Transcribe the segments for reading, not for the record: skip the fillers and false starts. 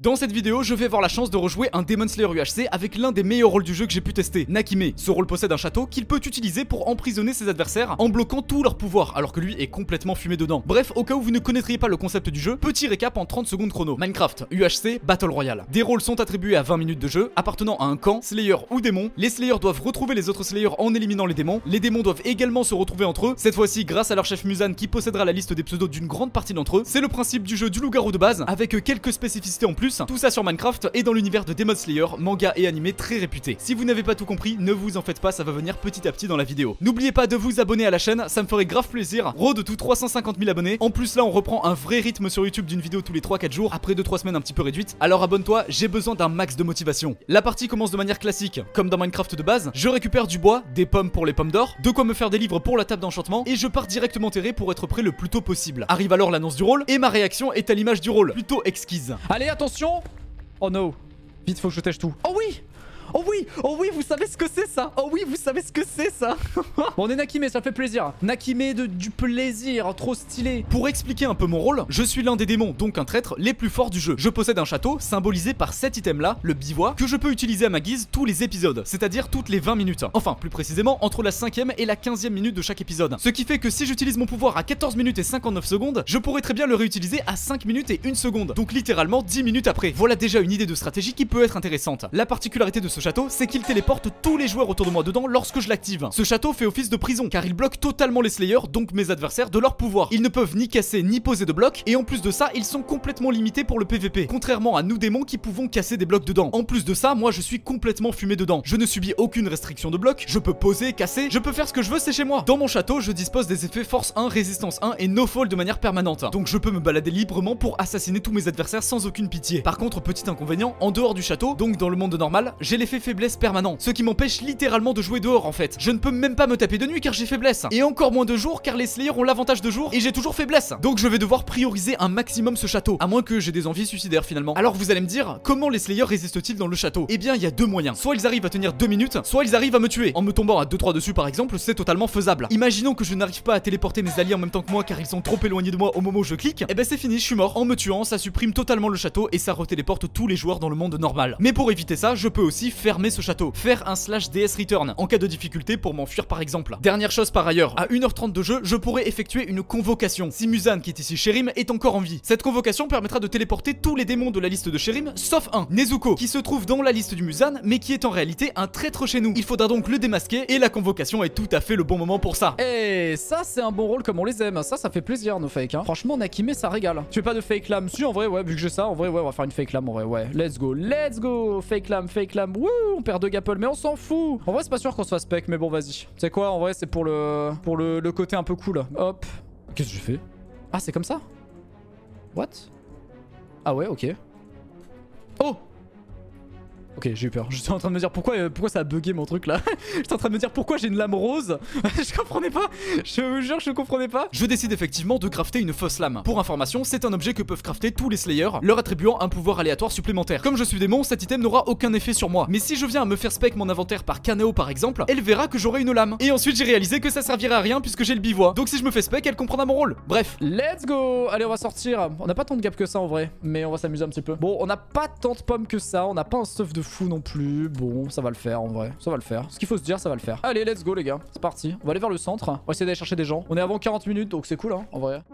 Dans cette vidéo, je vais avoir la chance de rejouer un Demon Slayer UHC avec l'un des meilleurs rôles du jeu que j'ai pu tester, Nakime. Ce rôle possède un château qu'il peut utiliser pour emprisonner ses adversaires en bloquant tous leurs pouvoirs, alors que lui est complètement fumé dedans. Bref, au cas où vous ne connaîtriez pas le concept du jeu, petit récap en 30 secondes chrono. Minecraft, UHC, Battle Royale. Des rôles sont attribués à 20 minutes de jeu, appartenant à un camp, Slayer ou démon. Les Slayers doivent retrouver les autres Slayers en éliminant les démons. Les démons doivent également se retrouver entre eux, cette fois-ci grâce à leur chef Muzan qui possédera la liste des pseudos d'une grande partie d'entre eux. C'est le principe du jeu du loup-garou de base, avec quelques spécificités en plus, tout ça sur Minecraft et dans l'univers de Demon Slayer, manga et animé très réputé. Si vous n'avez pas tout compris, ne vous en faites pas, ça va venir petit à petit dans la vidéo. N'oubliez pas de vous abonner à la chaîne, ça me ferait grave plaisir. Road to 350 000 abonnés. En plus là on reprend un vrai rythme sur YouTube d'une vidéo tous les 3-4 jours, après 2-3 semaines un petit peu réduite. Alors abonne-toi, j'ai besoin d'un max de motivation. La partie commence de manière classique, comme dans Minecraft de base. Je récupère du bois, des pommes pour les pommes d'or, de quoi me faire des livres pour la table d'enchantement, et je pars directement terrer pour être prêt le plus tôt possible. Arrive alors l'annonce du rôle, et ma réaction est à l'image du rôle, plutôt exquise. Allez attention. Oh no. Vite, faut que je tèche tout. Oh oui! Oh oui! Oh oui, vous savez ce que c'est ça! Oh oui, vous savez ce que c'est ça! Bon, on est Nakime, ça fait plaisir. Nakime du plaisir, trop stylé. Pour expliquer un peu mon rôle, je suis l'un des démons, donc un traître, les plus forts du jeu. Je possède un château, symbolisé par cet item là, le bivouac, que je peux utiliser à ma guise tous les épisodes, c'est-à-dire toutes les 20 minutes. Enfin, plus précisément, entre la 5ème et la 15ème minute de chaque épisode. Ce qui fait que si j'utilise mon pouvoir à 14 minutes et 59 secondes, je pourrais très bien le réutiliser à 5 minutes et 1 seconde. Donc littéralement 10 minutes après. Voilà déjà une idée de stratégie qui peut être intéressante. La particularité de ce château, c'est qu'il téléporte tous les joueurs autour de moi dedans lorsque je l'active. Ce château fait office de prison car il bloque totalement les Slayers, donc mes adversaires, de leur pouvoir. Ils ne peuvent ni casser ni poser de blocs, et en plus de ça, ils sont complètement limités pour le PVP, contrairement à nous démons qui pouvons casser des blocs dedans. En plus de ça, moi je suis complètement fumé dedans. Je ne subis aucune restriction de blocs, je peux poser, casser, je peux faire ce que je veux, c'est chez moi. Dans mon château, je dispose des effets force 1, résistance 1 et no fall de manière permanente. Donc je peux me balader librement pour assassiner tous mes adversaires sans aucune pitié. Par contre, petit inconvénient, en dehors du château, donc dans le monde normal, j'ai l'effet faiblesse permanent, ce qui m'empêche littéralement de jouer dehors en fait. Je ne peux même pas me taper de nuit car j'ai faiblesse, et encore moins de jour car les Slayers ont l'avantage de jour et j'ai toujours faiblesse. Donc je vais devoir prioriser un maximum ce château, à moins que j'ai des envies suicidaires finalement. Alors vous allez me dire, comment les Slayers résistent-ils dans le château? Eh bien il y a deux moyens, soit ils arrivent à tenir 2 minutes, soit ils arrivent à me tuer. En me tombant à 2-3 dessus par exemple, c'est totalement faisable. Imaginons que je n'arrive pas à téléporter mes alliés en même temps que moi car ils sont trop éloignés de moi au moment où je clique, et ben c'est fini, je suis mort. En me tuant, ça supprime totalement le château et ça retéléporte tous les joueurs dans le monde normal. Mais pour éviter ça, je peux aussi fermer ce château, faire un /DS return en cas de difficulté pour m'enfuir par exemple. Dernière chose par ailleurs, à 1h30 de jeu, je pourrais effectuer une convocation. Si Muzan qui est ici Sherim est encore en vie, cette convocation permettra de téléporter tous les démons de la liste de Sherim sauf un, Nezuko, qui se trouve dans la liste du Muzan mais qui est en réalité un traître chez nous. Il faudra donc le démasquer et la convocation est tout à fait le bon moment pour ça. Et ça c'est un bon rôle comme on les aime, ça fait plaisir nos fakes hein. Franchement Nakime ça régale. Tu fais pas de fake lame? Si en vrai ouais, vu que j'ai ça en vrai ouais, on va faire une fake lame en vrai ouais. Let's go, fake lame, wouh, on perd 2 gapples mais on s'en fout. En vrai c'est pas sûr qu'on se fasse spec mais bon vas-y. Tu sais quoi en vrai c'est pour le côté un peu cool. Hop. Qu'est-ce que je fais? Ah c'est comme ça? What? Ah ouais ok. Oh! Ok, j'ai eu peur. J'étais en train de me dire pourquoi ça a bugué mon truc là. J'étais en train de me dire pourquoi j'ai une lame rose. Je comprenais pas. Je vous jure, je comprenais pas. Je décide effectivement de crafter une fausse lame. Pour information, c'est un objet que peuvent crafter tous les Slayers, leur attribuant un pouvoir aléatoire supplémentaire. Comme je suis démon, cet item n'aura aucun effet sur moi. Mais si je viens à me faire spec mon inventaire par Kanao par exemple, elle verra que j'aurai une lame. Et ensuite j'ai réalisé que ça servirait à rien puisque j'ai le bivouac. Donc si je me fais spec, elle comprendra mon rôle. Bref. Let's go. Allez, on va sortir. On n'a pas tant de gap que ça en vrai, mais on va s'amuser un petit peu. Bon, on n'a pas tant de pommes que ça. On n'a pas un stuff de fou non plus. Bon, ça va le faire en vrai. Ça va le faire. Ce qu'il faut se dire, ça va le faire. Allez, let's go les gars. C'est parti. On va aller vers le centre. On va essayer d'aller chercher des gens. On est avant 40 minutes, donc c'est cool hein, en vrai.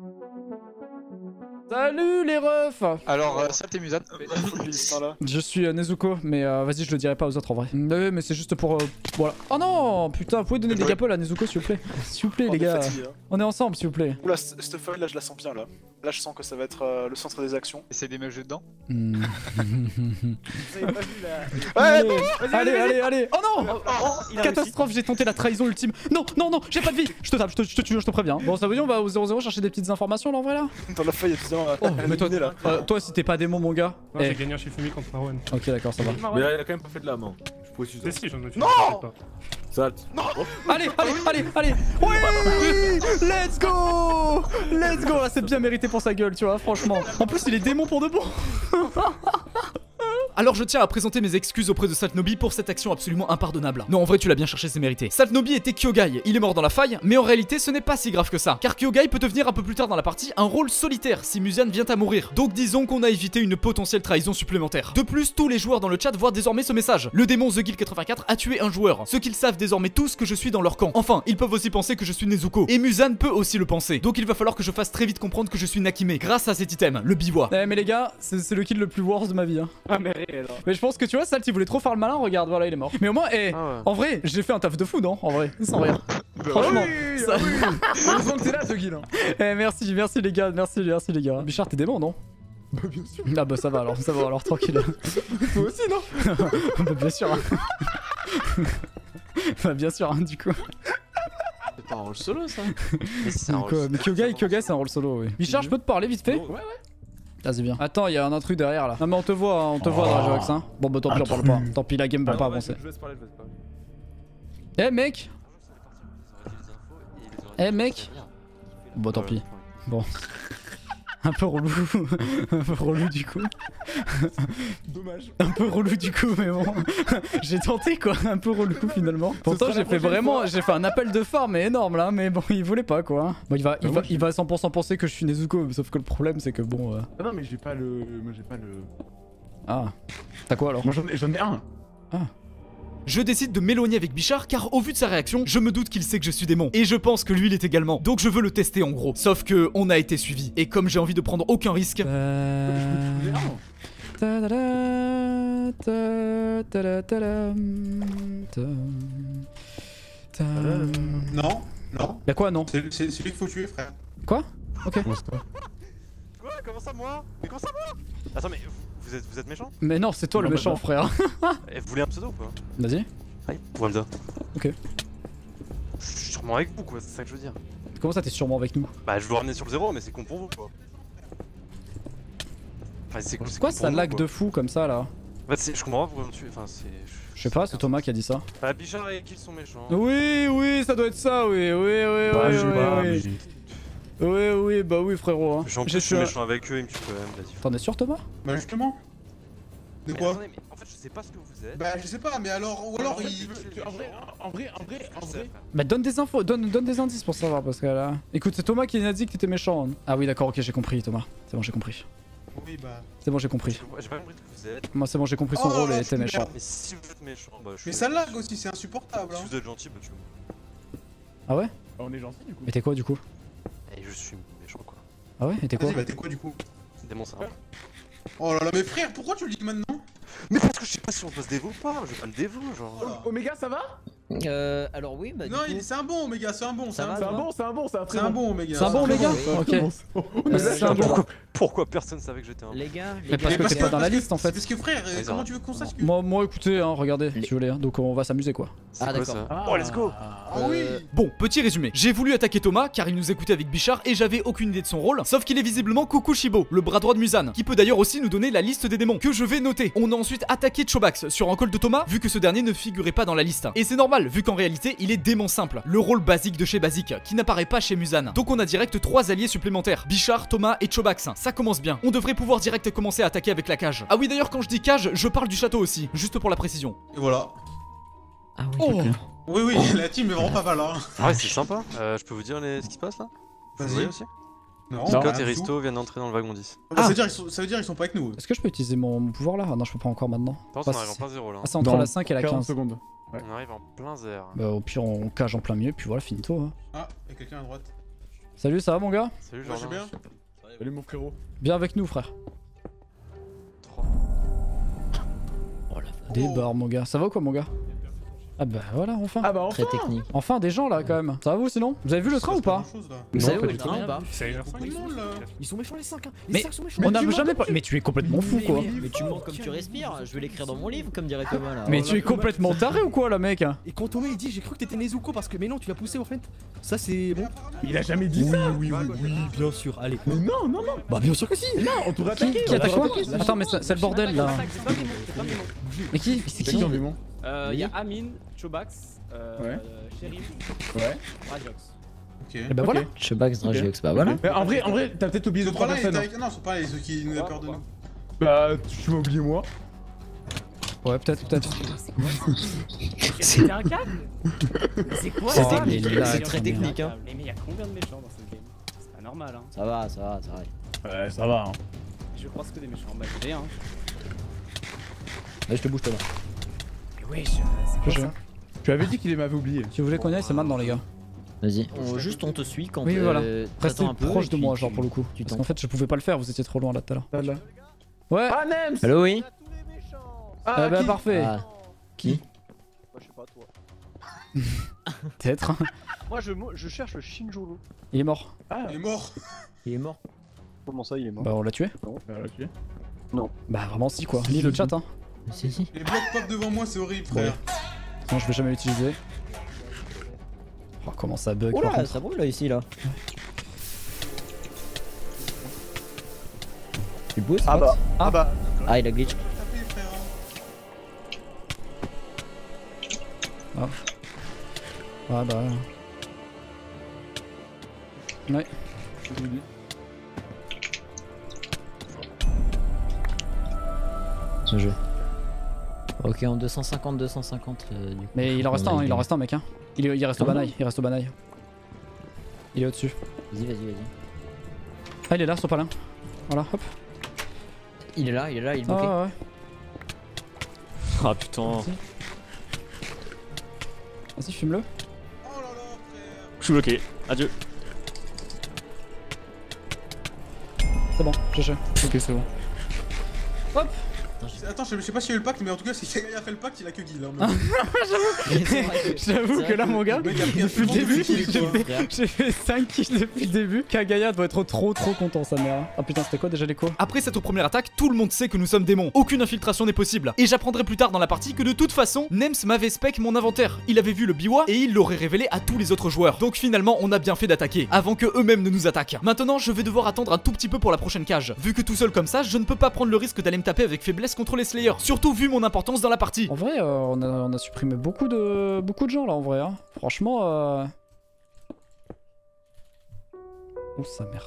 Salut les refs. Alors, salut t'es Muzan. Je suis Nezuko, mais vas-y, je le dirai pas aux autres en vrai. Mais c'est juste pour... voilà. Oh non, putain, vous pouvez donner des gapples à Nezuko s'il vous plaît. S'il vous plaît les gars. Fatigué, hein. On est ensemble s'il vous plaît. Oula, cette feuille là, je la sens bien là. Là, je sens que ça va être le centre des actions. Essaye de me jeter dedans. Vous avez pas vu là? Allez. Oh non. Catastrophe, j'ai tenté la trahison ultime. Non, j'ai pas de vie. Je te tape, je te tue, je te préviens. Bon, ça veut dire on va au 0-0 chercher des petites informations là en vrai là. Dans la feuille, il y a plusieurs. Oh, mais toi si t'es pas démon mon gars. Non, j'ai gagné un Shifumi contre Marwan. Ok d'accord ça va. Mais là il a quand même pas fait de la main. Je pourrais Mais si, j'en ai fait. Non. Salt. Non. Allez. Oui. Let's go. Là c'est bien mérité pour sa gueule tu vois franchement. En plus il est démon pour de bon. Alors je tiens à présenter mes excuses auprès de Saltnobi pour cette action absolument impardonnable. Non, en vrai tu l'as bien cherché, c'est mérité. Saltnobi était Kyogai, il est mort dans la faille, mais en réalité ce n'est pas si grave que ça, car Kyogai peut devenir un peu plus tard dans la partie un rôle solitaire si Musan vient à mourir. Donc disons qu'on a évité une potentielle trahison supplémentaire. De plus, tous les joueurs dans le chat voient désormais ce message. Le démon TheGuild84 a tué un joueur, ce qu'ils savent désormais tous que je suis dans leur camp. Enfin, ils peuvent aussi penser que je suis Nezuko, et Musan peut aussi le penser. Donc il va falloir que je fasse très vite comprendre que je suis Nakime, grâce à cet item, le bivouac. Eh mais les gars, c'est le kill le plus worst de ma vie hein. Ah mais réel. Mais je pense que tu vois, Salt il voulait trop faire le malin, regarde, voilà il est mort. Mais au moins, en vrai, j'ai fait un taf de fou non? En vrai, sans rien. Franchement, ça... Heureusement que t'es là, Doggy là. Eh merci les gars, merci les gars. Bichard t'es démon non? Bah bien sûr. Ah bah ça va alors tranquille. Toi aussi non? Bah bien sûr hein. Bah bien sûr hein, du coup. C'est pas un rôle solo ça. Mais c'est un rôle. Mais Kyogai c'est un rôle solo oui. Bichard je peux te parler vite fait? Ouais. Ah c'est bien. Attends, il y a un intrus derrière là. Non mais on te voit Drajox hein. Bon bah tant pis on parle pas. Tant pis la game va pas avancer. Je laisse parler. Eh mec. Eh mec. Bon tant pis. Bon. Un peu relou. Un peu relou du coup. Dommage. Un peu relou du coup mais bon. J'ai tenté quoi, un peu relou finalement. Pourtant j'ai fait vraiment, j'ai fait un appel de phare mais énorme là, mais bon il voulait pas quoi. Bon il va 100% penser que je suis Nezuko, sauf que le problème c'est que bon... Ah non mais j'ai pas le... Moi j'ai pas le... Ah. T'as quoi alors? Moi j'en ai un. Ah. Je décide de m'éloigner avec Bichard car au vu de sa réaction, je me doute qu'il sait que je suis démon. Et je pense que lui l'est également. Donc je veux le tester en gros. Sauf que on a été suivi. Et comme j'ai envie de prendre aucun risque... Non, non. Y'a quoi non? C'est celui qu'il faut tuer, frère. Quoi? Ok. Moi c'est toi. Quoi? Comment ça moi? Mais comment ça moi? Attends mais vous êtes méchant? Mais non, c'est toi le méchant frère. Et vous voulez un pseudo ou pas? Vas-y. Oui, Walda. Ok. Je suis sûrement avec vous quoi, c'est ça que je veux dire. Comment ça t'es sûrement avec nous? Bah je veux ramener sur le 0 mais c'est con pour vous quoi. Enfin, c'est Quoi ça lag de fou comme ça là? En fait je comprends pas pourquoi on tue, enfin c'est... Je sais pas, c'est Thomas qui a dit ça. Bah Bichard et Kill sont méchants. Oui, ça doit être ça, oui, bah oui frérot hein. Je suis méchant avec eux, ils me tuent quand même, vas-y. T'en es sûr Thomas? Bah justement. De Mais quoi? attendez, mais en fait je sais pas ce que vous êtes. Bah je sais pas, mais alors... Ou alors il... En vrai. Bah donne des infos, donne des indices pour savoir parce que là... Écoute c'est Thomas qui a dit que t'étais méchant. Ah oui d'accord, ok j'ai compris Thomas. C'est bon j'ai compris. Oui bah... J'ai pas compris ce que vous êtes. Moi c'est bon j'ai compris son rôle et t'es méchant. Mais si vous êtes méchant, bah je suis... Mais ça lag aussi, c'est insupportable Si hein. vous êtes gentil, bah tu... Ah ouais? On est gentil du coup. Et t'es quoi du coup? Et je suis méchant quoi. Ah ouais? Et t'es quoi? Vas-y bah t'es quoi du coup? Démon ça. Oh là là mais frère, pourquoi tu le dis maintenant? Mais parce que je sais pas si on peut se dévo ou pas, je vais pas le dévo genre. Oméga ça va? Alors oui, bah Non c'est un bon Oméga, c'est un bon, c'est un va, bon. C'est un bon, c'est un très C'est un bon. bon Oméga. C'est un bon les gars? Ok. C'est un bon. Pourquoi personne savait que j'étais un... Les gars, Mais parce que t'es pas dans la liste en fait. Parce que frère, comment tu veux qu'on sache que... Moi écoutez hein, regardez si vous voulez hein. Donc on va s'amuser quoi. Ah d'accord. Oh let's go. Ah oui. Bon, petit résumé. J'ai voulu attaquer Thomas car il nous écoutait avec Bichard et j'avais aucune idée de son rôle. Sauf qu'il est visiblement Kukushibo, le bras droit de Musan, qui peut d'ailleurs aussi nous donner la liste des démons que je vais noter. On a ensuite attaqué Chobax sur un call de Thomas vu que ce dernier ne figurait pas dans la liste. Et c'est normal vu qu'en réalité il est démon simple, le rôle basique de chez Basique, qui n'apparaît pas chez Musan. Donc on a direct 3 alliés supplémentaires, Bichard, Thomas et Chobax. Ça commence bien. On devrait pouvoir direct commencer à attaquer avec la cage. Ah oui d'ailleurs quand je dis cage, je parle du château aussi, juste pour la précision. Et voilà. Ah oui, Oui oui, la team est vraiment pas mal hein. Ah ouais c'est sympa. Je peux vous dire ce qui se passe là? Vous voyez aussi? Non, Scott rien et du Risto tout. viennent d'entrer dans le wagon 10. Ça veut dire qu'ils sont pas avec nous. Est-ce que je peux utiliser mon pouvoir là? Ah non je peux pas encore maintenant. Par contre on arrive en plein 0 là. Ah c'est entre la 5 et la 40 15. secondes. On arrive en plein 0. Bah au pire on cage en plein milieu puis voilà finito hein. Ah, y'a quelqu'un à droite. Salut ça va mon gars? Salut Moi j'ai Jordan. bien. Salut mon frérot. Bien avec nous frère. 3. Oh la Des barres mon gars. Ça va ou quoi mon gars? Ah bah voilà enfin. Ah bah enfin. très technique. Enfin des gens là quand même. Ça va vous sinon? Vous avez vu le train ou pas? Vous Non, savez pas où du est le tout. train ou pas? Ça a l'air Tout le monde là. Ils sont méchants les 5 hein. Mais 5 sont méchants. on a jamais pas. Mais tu es complètement fou quoi. Mais tu mens comme tu respires, je vais l'écrire dans mon livre comme dirait Thomas là. Mais tu es complètement taré ou quoi là mec? Et quand Thomas il dit j'ai cru que t'étais Nezuko parce que mais non tu l'as poussé en fait. Ça c'est bon. Il a jamais dit ça. Oui bien sûr. Allez. Mais non. Bah bien sûr que si. Non, on t'aurait attaqué. Qui attaque quoi? Attends mais c'est le bordel là. Mais qui? C'est C'est qui? qui en démon? Il y a Amine, Chobax, Ouais. Sheriff, Ouais. Rajox. Ok. Et bah voilà. Chobax, Dragiox, bah voilà. Mais en vrai, t'as peut-être oublié Ce 2-3 trois là, personnes. non, c'est pas les ceux qui nous a peur de nous. Bah, tu m'as oublié moi. Ouais, peut-être. C'était un câble. C'est quoi C'est ça? technique, Mais c'est il y a très combien de technique, hein. câbles? Mais il y a combien de méchants dans ce game? C'est pas normal, hein. Ça va, ça va. Ouais, ça va. Hein. Je pense que des méchants. Bah, j'ai rien. Là, je te bouge, Thomas. Mais wesh, c'est quoi Je- ça? Tu avais dit qu'il m'avait oublié. Si vous voulez qu'on y aille, c'est maintenant, les gars. Vas-y. On te suit quand Oui, voilà. t'attends Restez un peu, proche et de puis moi, genre pour le coup. tu Parce tentes. qu'en fait, je pouvais pas le faire, vous étiez trop loin là tout à l'heure. Là, là. Ouais, Ah, Nems. Allo, oui. Ah, bah qui parfait. Ah. Qui Moi, je sais pas, toi. Peut-être. Moi, je cherche le Shinjoro. Il est mort. Il est mort. Il est mort. Comment ça, il est mort? Bah, on l'a tué. Bah, là, tu es. Bah, vraiment, si quoi. Lis le chat, hein. Si. Les blocs pop devant moi, c'est horrible, frère. Non, je vais jamais l'utiliser. Oh, comment ça bug. Oh par là, contre. ça brûle là, ici, là. Tu bosses Ah bah. Ah bah. Ah, il a glitch. Tapez, frère. Ouais, bah. Ouais. Ce jeu. Ok, en 250. Du coup. Mais il en reste On a un, il en gagné. reste un, mec. Hein. Il reste au Ah bon banaille. Il reste au banaille. Il est au-dessus. Vas-y. Ah, il est là, son palin. Voilà, hop. Il est là, il est Ah, bloqué. ouais. Ah putain. Vas-y, fume-le. Oh là là, frère. Je suis bloqué. Adieu. C'est bon, GG. Ok, c'est bon. Attends, je sais pas s'il y a eu le pacte, mais en tout cas, si quelqu'un a fait le pacte, il a que Guil. Hein, J'avoue que là, mon gars, Le mec a pris un depuis le tout monde début, de kills, quoi. j'ai fait 5 kills depuis le début. Kagaya doit être trop content, sa mère. Ah putain, c'était quoi déjà l'écho? Après cette première attaque, tout le monde sait que nous sommes démons. Aucune infiltration n'est possible. Et j'apprendrai plus tard dans la partie que de toute façon, Nems m'avait spec mon inventaire. Il avait vu le biwa et il l'aurait révélé à tous les autres joueurs. Donc finalement, on a bien fait d'attaquer, avant que eux-mêmes ne nous attaquent. Maintenant, je vais devoir attendre un tout petit peu pour la prochaine cage. Vu que tout seul comme ça, je ne peux pas prendre le risque d'aller me taper avec faiblesse contre les Slayers. Surtout vu mon importance dans la partie. En vrai, on a supprimé beaucoup de gens là, en vrai. Hein. Franchement, Oh, sa mère.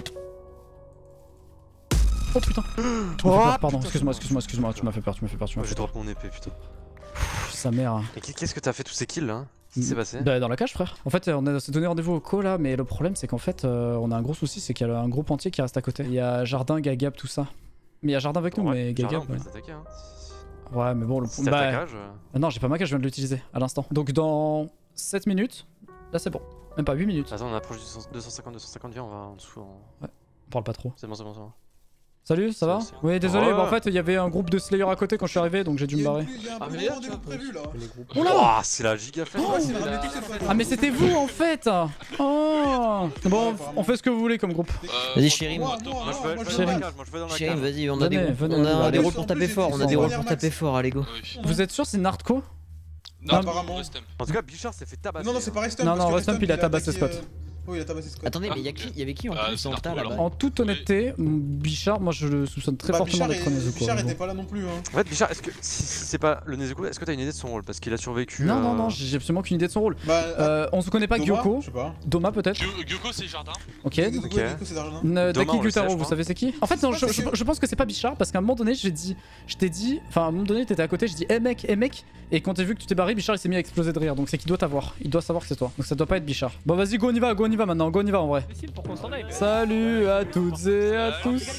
Oh putain. Tu m'as fait peur, pardon, excuse-moi, tu m'as fait peur, Je drop mon épée, putain. Pff, sa mère. Et qu'est-ce que t'as fait tous ces kills là? Qu'est-ce qui s'est passé? Bah, dans la cage, frère. En fait, on s'est donné rendez-vous au co là, mais le problème c'est qu'en fait, on a un gros souci, c'est qu'il y a un groupe entier qui reste à côté. Il y a Jardin, Gagab, tout ça. Mais il y a Jardin avec nous, mais Gagab. On peut s'attaquer, hein. Ouais, mais bon, le Si t'as ta cage. Non, j'ai pas ma cage, je viens de l'utiliser à l'instant. Donc dans 7 minutes, là c'est bon. Même pas 8 minutes. Attends, on approche du 250, viens, on va en dessous. On parle pas trop. C'est bon. Salut, ça va? C'est bon. Oui, désolé, Ouais. bah en fait, il y avait un groupe de Slayer à côté quand je suis arrivé, donc j'ai dû me barrer. Il y a un Ah, peu mais de rendez-vous prévu là. Oh, c'est la giga flemme. Ouais, c'est ramené toutes cette fois. Ah, mais c'était vous en fait! Oh! Bon, on fait ce que vous voulez comme groupe. Vas-y, Chérim. Moi, Moi je veux Chérie. dans la cage, moi je veux dans la Chérim, cage. vas-y, on a Venez, des venez, on a venez. des rôles pour taper fort, on a des rôles pour taper fort, allez go. Vous êtes sûr c'est Nardco? Non, apparemment. En tout cas, Bichard s'est fait tabasser. Non, c'est pas Restump. Non, parce non, que Restump, il a tabassé attaqué, Scott. Oui, il a tabassé Scott. Attendez, mais il y avait qui en plus dans le tas là-bas? En toute honnêteté, Bichard, moi je le soupçonne très Bah, fortement Bichard d'être Nezuko. Bichard mais bon. était pas là non plus. Hein. En fait, Bichard, est-ce que si c'est pas le Nezuko, est-ce que t'as une idée de son rôle? Parce qu'il a survécu. Non, j'ai absolument aucune idée de son rôle. Bah, On se connaît pas, Doma, Gyoko. Je sais pas. Doma peut-être. Gyoko c'est Jardin. Ok. Gyoko, c'est d'argent. Doma, Daki on le sait, Gutaro, je vous crois. savez c'est qui? En fait, non, Je sais pas, c'est je pense que c'est pas Bichard parce qu'à un moment donné, je t'ai dit, enfin à un moment donné, t'étais à côté, je dis, eh mec, et quand t'as vu que tu t'es barré, Bichard il s'est mis à exploser de rire, donc c'est qu'il doit t'avoir, il doit savoir que c'est toi, donc ça doit pas être Bichard. Bon, vas-y, go, on y va maintenant, go, on y va en vrai. Difficile pour qu'on s'en aille. Salut à toutes et à tous.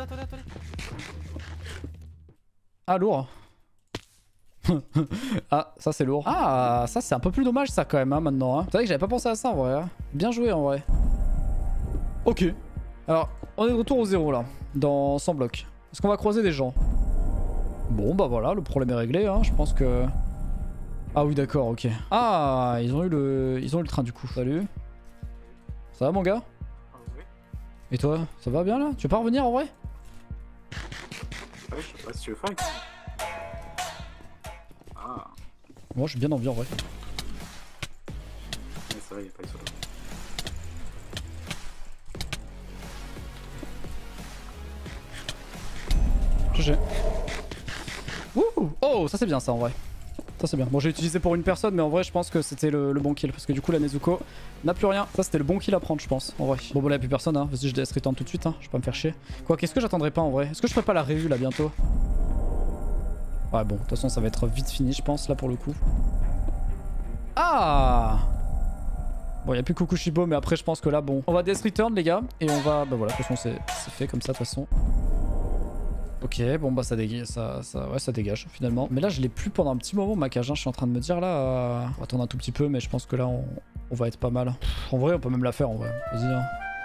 Ah, lourd. Ah, ça c'est lourd. Ah, ça c'est un peu plus dommage ça quand même hein, maintenant. Hein. C'est vrai que j'avais pas pensé à ça en vrai. Hein. Bien joué en vrai. Ok. Alors, on est de retour au 0 là, dans 100 blocs. Est-ce qu'on va croiser des gens? Bon bah voilà, le problème est réglé. Hein. Je pense que... Ah oui d'accord, ok. Ah, ils ont eu le train du coup. Salut. Ça va mon gars? Et toi, ça va bien là? Tu veux pas revenir en vrai? Ouais, je sais pas si tu veux fight. Ah, Moi je suis bien envie en vrai. mais c'est vrai, y'a pas eu solo. GG. Wouh! Oh, ça c'est bien ça en vrai. Ça c'est bien. Bon, j'ai utilisé pour une personne, mais en vrai, je pense que c'était le bon kill. Parce que du coup, la Nezuko n'a plus rien. Ça, c'était le bon kill à prendre, je pense. En vrai. Bon, bah là, y'a plus personne. Hein. Vas-y, je laisse return tout de suite. Hein. Je vais pas me faire chier. Quoi, qu'est-ce que j'attendrai pas en vrai? Est-ce que je ferai pas la revue là bientôt? Ouais bon, de toute façon ça va être vite fini je pense là pour le coup. Ah! Bon y'a plus Kukushibo mais après je pense que là bon. On va Death Return les gars et on va... Bah voilà, de toute façon c'est fait comme ça de toute façon. Ok, bon bah ça dégage, ça dégage finalement. Mais là je l'ai plus pendant un petit moment ma cage, hein. Je suis en train de me dire là... On va attendre un tout petit peu mais je pense que là on va être pas mal. En vrai on peut même la faire en vrai, vas-y hein.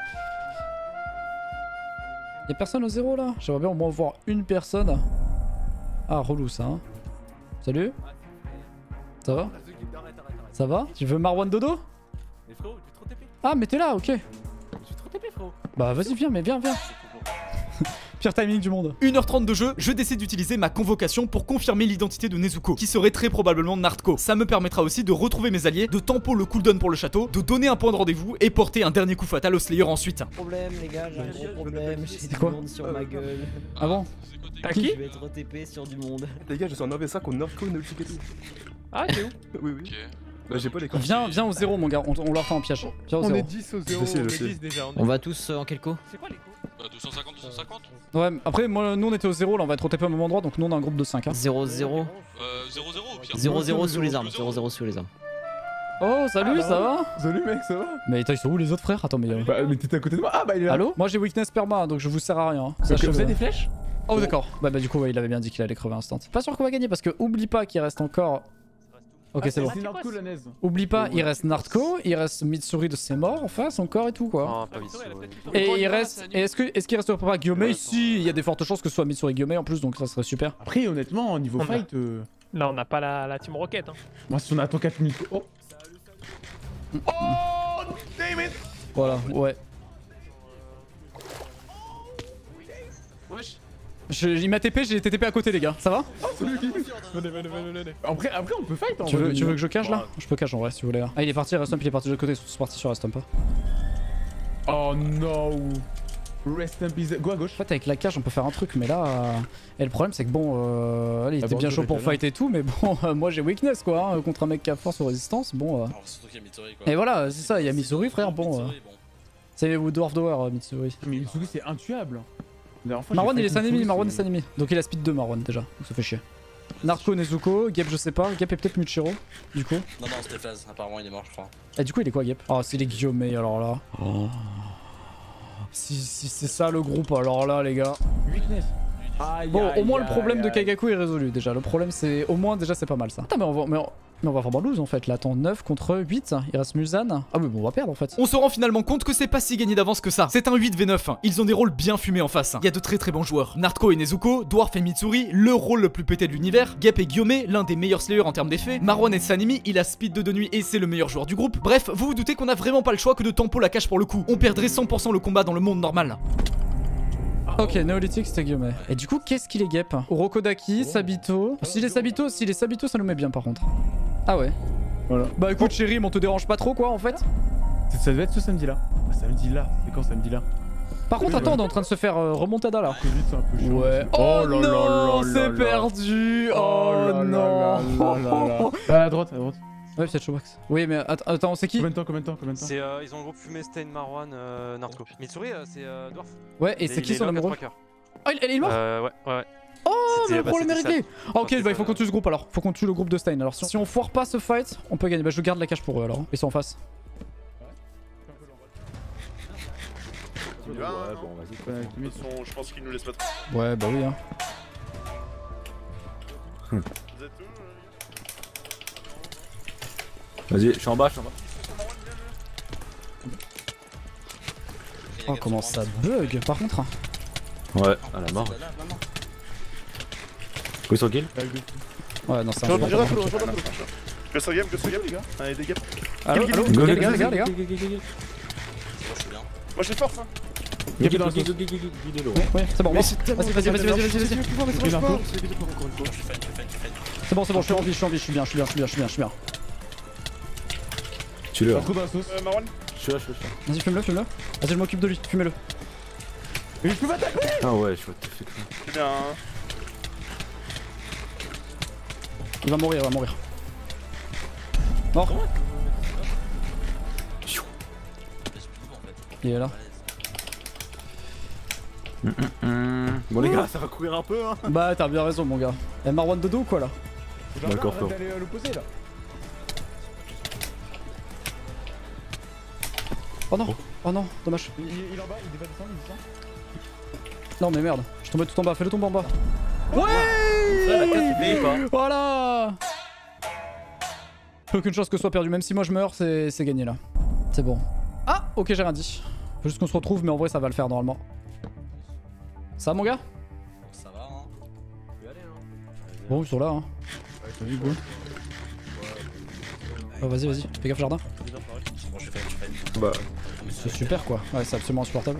Y'a personne au 0 là? J'aimerais bien au moins voir une personne. Ah relou ça hein. Salut. Ça va? Ça va? Tu veux Marwan Dodo? Mais frérot, tu es trop TP. Ah mais t'es là, ok. Je suis trop TP frérot. Bah vas-y viens, mais viens. Pire timing du monde. 1h30 de jeu, je décide d'utiliser ma convocation pour confirmer l'identité de Nezuko, qui serait très probablement Nardco. Ça me permettra aussi de retrouver mes alliés, de tempo le cooldown pour le château, de donner un point de rendez-vous et porter un dernier coup fatal au Slayer ensuite. Problème les gars, j'ai un gros problème, j'ai du quoi monde sur ma gueule. Ah bon? T'as qui? Je vais être TP sur du monde. Les gars, je suis en 9 et 5 contre Nordco et Nolchikati. Ah, t'es où? Oui, oui. Bah, j'ai pas les cartes. Viens au 0 mon gars, on leur fait en piège. Viens au On 0. est 10 au 0, Je sais, on je est sais. 10 déjà. On va tous en quel co? C'est quoi les coups? 250, 250 Ouais, après moi, nous on était au 0, là on va être au TP au même endroit donc nous on a un groupe de 5 hein. 0-0. 0-0 au pire. 0-0 sous les armes, 0-0 sous les armes. Oh salut, ça va? Salut mec, ça va? Mais attends ils sont où les autres frères? Attends mais... Bah, mais t'étais à côté de moi. Ah bah il est là. Allô? Moi j'ai weakness perma donc je vous sers à rien hein. Vous Sachez-le. avez des flèches? Oh d'accord, bah du coup ouais, il avait bien dit qu'il allait crever instant. Pas sûr qu'on va gagner parce que oublie pas qu'il reste encore... Ok c'est bon. C'est Nordco la naise. Oublie pas, il reste Nardco, il reste Mitsuri de ses morts en face encore et tout quoi. Non, pas Mitsuri. Et il reste... Et est-ce qu'il reste pas Gyomei? Si, il y a des fortes chances que ce soit Mitsuri Gyomei en plus donc ça serait super. Après honnêtement, niveau On a- fight... Là, on n'a pas la Team Rocket. Hein. Moi si on attend 4 minutes... Oh. Voilà, ouais. Wesh. Il m'a TP, j'ai été TP à côté les gars, ça va? Après on peut fight en Tu vrai. veux que je cache là? Je peux cache en vrai si vous voulez. Ah il est parti, Restump il est parti de l'autre côté, ils sont tous partis sur Restump. Oh no. Rest in peace. Go à gauche. En fait avec la cage on peut faire un truc mais là... Et le problème c'est que bon, il était bon, bien chaud pour était là. fight et tout mais bon, moi j'ai weakness quoi, hein, contre un mec qui a force ou résistance, bon... Surtout qu'il y a Mitsuri quoi. Et voilà, c'est ça, il y a Mitsuri frère, bon... C'est Dwarf Dower Mitsuri. Mais Mitsuri c'est intuable. La dernière fois, Marwan j'ai il est fight Sanemi, Mitsuri, Marwan est c'est- Sanemi. Donc il a speed 2 Marwan déjà, donc ça fait chier. Nardco, Nezuko, Gep je sais pas, Gep est peut-être Muchiro, du coup. Non, non, c'était Phase, apparemment il est mort, je crois. Et du coup il est quoi Gep? Oh c'est les Gyomei alors là. Si c'est ça le groupe alors là les gars. Weakness. Aïe, Bon aïe, au moins le aïe, problème de aïe. Kagaku est résolu déjà, le problème c'est au moins déjà c'est pas mal ça. Attends mais on va vraiment lose en fait là, attends 9 contre 8, il reste Musan. Ah oui bon on va perdre en fait. On se rend finalement compte que c'est pas si gagné d'avance que ça. C'est un 8v9, ils ont des rôles bien fumés en face. Il y a de très très bons joueurs. Nardco et Nezuko, Dwarf et Mitsuri, le rôle le plus pété de l'univers. Gep et Gyomei, l'un des meilleurs slayers en termes d'effets. Marwan et Sanemi, il a speed de nuit et c'est le meilleur joueur du groupe. Bref, vous vous doutez qu'on a vraiment pas le choix que de tempo la cache pour le coup. On perdrait 100% le combat dans le monde normal. Ok, Néolithique c'était Gyomei. Et du coup, qu'est-ce qu'il est Gep? Urokodaki, Sabito. S'il est Sabito, ça nous met bien par contre. Ah ouais. Voilà. Bah écoute, chérie, on te dérange pas trop quoi en fait. Ça devait être ce samedi là. Ah, samedi là. C'est quand samedi là? Par contre, attends, on est en train de se faire remontada là. Covid c'est un peu chiant. Ouais. Oh non, c'est perdu. Oh non. À droite, à droite. Ouais, peut-être Showbox. Oui, mais attends, c'est qui? Combien de temps? C'est ils ont le groupe Fumé, Stain, Marwan, Nardco. Mitsuri c'est Dwarf. Ouais, et c'est qui son amoureux? Oh, il est mort? Ouais. Oh, mais le C'était- problème est c'était réglé. ça. Ok, bah il faut qu'on tue ce groupe alors. Faut qu'on tue le groupe de Stein. Alors si on foire pas ce fight, on peut gagner. Bah je garde la cage pour eux alors. Ils sont en face. Ouais, bon, vas-y. Je pense qu'ils nous laissent pas trop. Ouais, bah oui hein. Vous êtes où Vas-y, je suis en bas. Oh, comment ça bug par contre. Ouais, à la mort. Où sont kill? Ouais, non, c'est un Je peu. Que ce game, les gars. Allez, des gaps. Allo, allo, Go, les go, gars, go, les gars, les gars. C'est bon, je suis bien. Moi j'ai force, hein. Ouais, c'est bon, bon. Vas-y. C'est bon, je suis en vie, je suis bien. Tue-le. Marwan. Je suis là. Vas-y, fume-le. Vas-y, je m'occupe de lui, fume-le. Ah ouais, je vois tout fait. C'est bien. Il va mourir. Mort. Il est là. Bon les gars, ça va courir un peu hein. Bah t'as bien raison mon gars. Et Marwan Dodo ou quoi là? D'accord, arrête d'aller l'opposé là. Oh non, oh non, dommage. Il est en bas, il va descendre, il descend. Non mais merde, je suis tombé tout en bas, fais-le tomber en bas. Ouais, la carte, il paye pas. voilà. Aucune chance que ce soit perdu, même si moi je meurs, c'est gagné là. C'est bon. Ah, ok, j'ai rien dit. Faut juste qu'on se retrouve, mais en vrai ça va le faire normalement. Ça va mon gars? Ça va, hein. Tu peux y aller, hein. Bon, ils sont là, hein. Salut, go. Oh, vas-y, vas-y, fais gaffe jardin. Bon, j'ai fait. Bah. C'est super quoi, ouais, c'est absolument insupportable.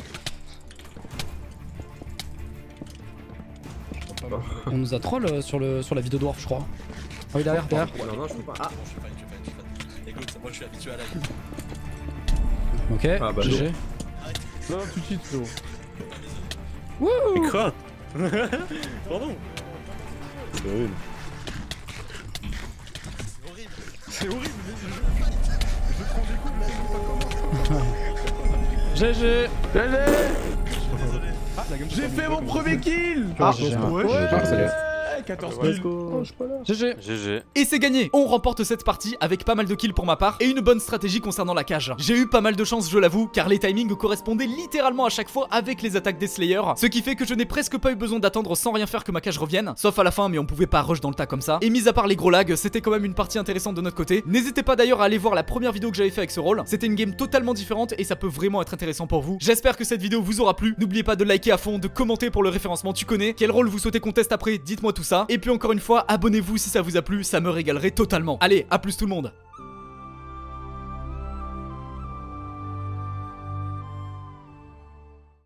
On nous a troll sur la vidéo dwarf, je crois. Ah oui, derrière. Non, non, je peux pas. Ah, Je fais pas. Écoute, moi je suis habitué à la vie. Ok, Ah, bah, GG. Non, tout de suite, frérot. Wouh! Quoi? Pardon. C'est horrible. C'est horrible. GG! J'ai fait mon premier kill. Ah, GG. Ouais. 14 kills. GG. GG. Et c'est gagné. On remporte cette partie avec pas mal de kills pour ma part et une bonne stratégie concernant la cage. J'ai eu pas mal de chance, je l'avoue, car les timings correspondaient littéralement à chaque fois avec les attaques des Slayers, ce qui fait que je n'ai presque pas eu besoin d'attendre sans rien faire que ma cage revienne, sauf à la fin, mais on pouvait pas rush dans le tas comme ça. Et mis à part les gros lags, c'était quand même une partie intéressante de notre côté. N'hésitez pas d'ailleurs à aller voir la première vidéo que j'avais fait avec ce rôle. C'était une game totalement différente et ça peut vraiment être intéressant pour vous. J'espère que cette vidéo vous aura plu. N'oubliez pas de liker à fond, de commenter pour le référencement, tu connais. Quel rôle vous souhaitez qu'on teste après, dites-moi tout ça. Et puis encore une fois, abonnez-vous si ça vous a plu, ça me régalerait totalement. Allez, à plus tout le monde.